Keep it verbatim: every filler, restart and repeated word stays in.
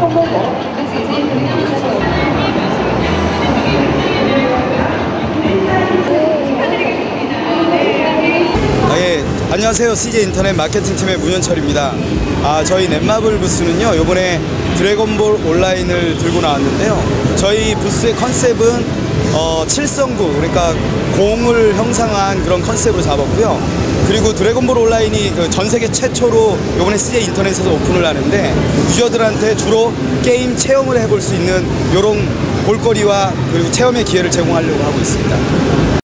아, 예, 안녕하세요. 씨제이 인터넷 마케팅팀의 문현철입니다. 아, 저희 넷마블 부스는요, 요번에 드래곤볼 온라인을 들고 나왔는데요. 저희 부스의 컨셉은 어, 칠성구, 그러니까 공을 형상화한 그런 컨셉으로 잡았고요. 그리고 드래곤볼 온라인이 그 전 세계 최초로 요번에 씨제이 인터넷에서 오픈을 하는데, 유저들한테 주로 게임 체험을 해볼 수 있는 요런 볼거리와 그리고 체험의 기회를 제공하려고 하고 있습니다.